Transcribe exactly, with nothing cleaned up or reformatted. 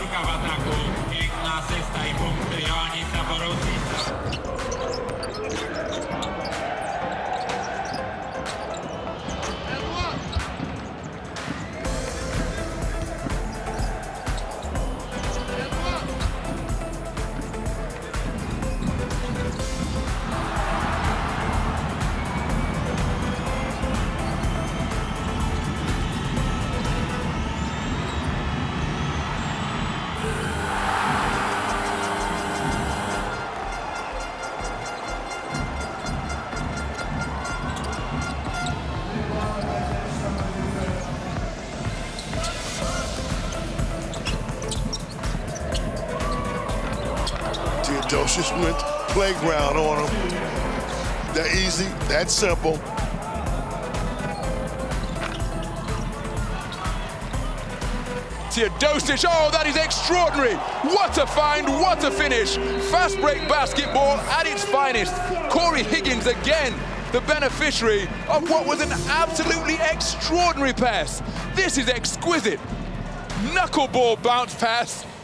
Piłka w ataku, piękna asysta i punkty Joannisa Borussisa. Teodosic went playground on him. That easy, that simple. Teodosic, oh, that is extraordinary. What a find, what a finish. Fast break basketball at its finest. Corey Higgins again, the beneficiary of what was an absolutely extraordinary pass. This is exquisite. Knuckleball bounce pass.